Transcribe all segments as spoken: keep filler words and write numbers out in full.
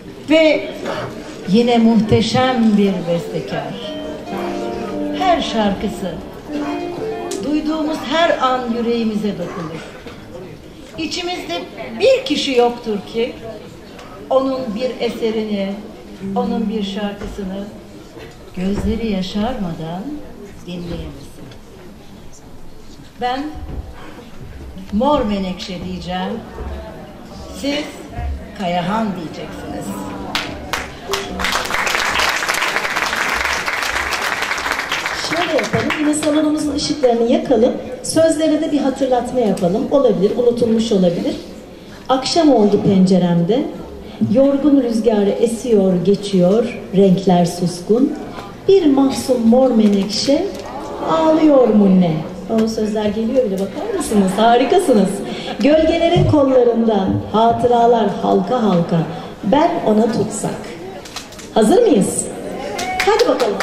Ve yine muhteşem bir bestekar. Her şarkısı, duyduğumuz her an yüreğimize dokunur. İçimizde bir kişi yoktur ki onun bir eserini, onun bir şarkısını gözleri yaşarmadan dinleyemesin. Ben Mor Menekşe diyeceğim, siz Kayahan diyeceksiniz. Şöyle yapalım, yine salonumuzun ışıklarını yakalım, sözlere de bir hatırlatma yapalım. Olabilir, unutulmuş olabilir. Akşam oldu penceremde, yorgun rüzgarı esiyor geçiyor, renkler suskun. Bir mahzun mor menekşe ağlıyor mu ne? O sözler geliyor bile, bakar mısınız? Harikasınız. Gölgelerin kollarından hatıralar halka halka, ben ona tutsak. Hazır mıyız? Hadi bakalım.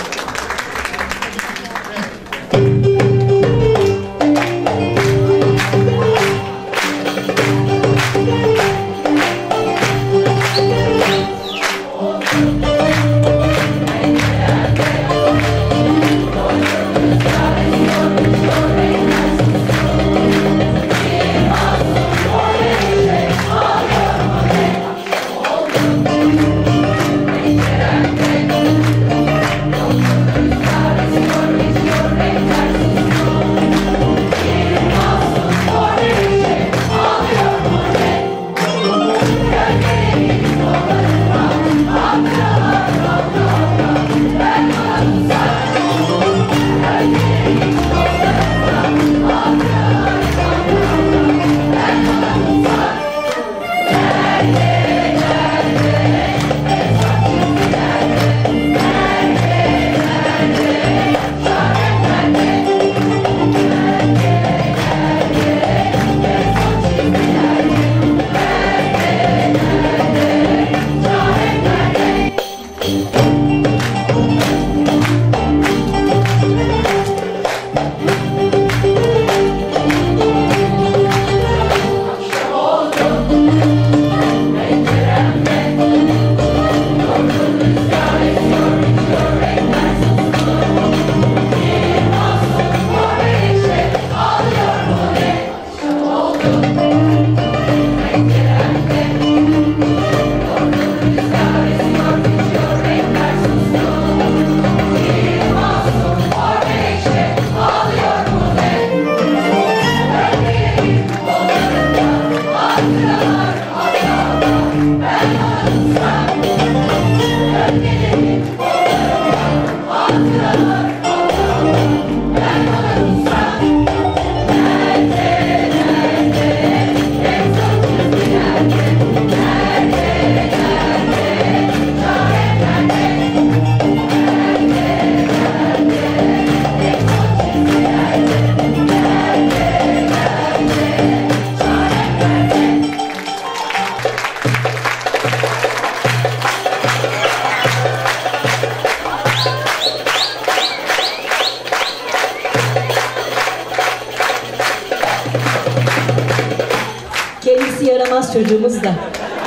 Yaramaz çocuğumuz da.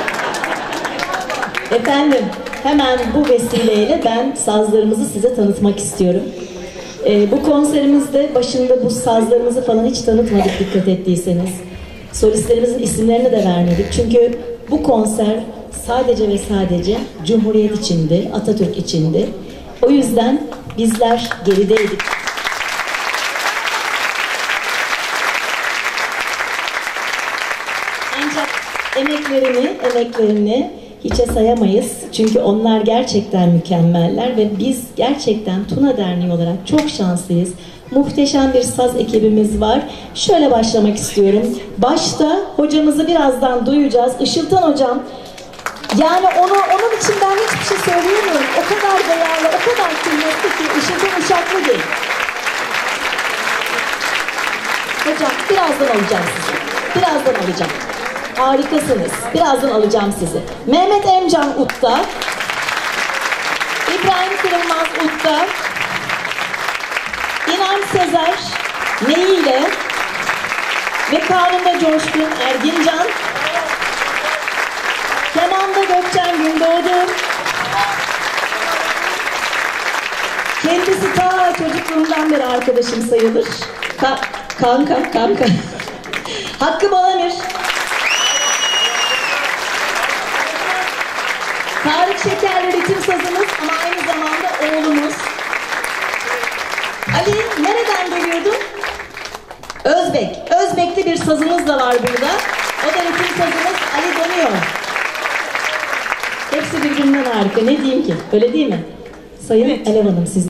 Efendim, hemen bu vesileyle ben sazlarımızı size tanıtmak istiyorum. Ee, bu konserimizde başında bu sazlarımızı falan hiç tanıtmadık, dikkat ettiyseniz. Solistlerimizin isimlerini de vermedik. Çünkü bu konser sadece ve sadece Cumhuriyet içindi, Atatürk içindi. O yüzden bizler gerideydik. Emeklerini, emeklerini hiçe sayamayız. Çünkü onlar gerçekten mükemmeller ve biz gerçekten Tuna Derneği olarak çok şanslıyız. Muhteşem bir saz ekibimiz var. Şöyle başlamak istiyorum. Başta hocamızı birazdan duyacağız. Işıltan hocam. Yani onu, onun için ben hiçbir şey söyleyemiyorum. O kadar değerli, o kadar kıymetli ki Işıltan Uşaklı değil. Hocam birazdan alacağım sizi. Birazdan alacağım. Harikasınız. Birazdan alacağım sizi. Mehmet Emcan Utta, İbrahim Kırılmaz Utta, İnan Sezer Neyiyle ve Kanunda Coşkun Ergincan, Kemanda Gökçen Gündoğdu, çocukluğumdan beri arkadaşım sayılır. Ka kanka, kanka. Hakkı Balamir. Tarık Şeker'le ritim sazımız ama aynı zamanda oğlumuz. Ali nereden geliyordun? Özbek. Özbek'te bir sazımız da var burada. O da ritim sazımız Ali Dönüyor. Hepsi birbirinden harika. Ne diyeyim ki? Öyle değil mi? Sayın Evet. Alev Hanım siz.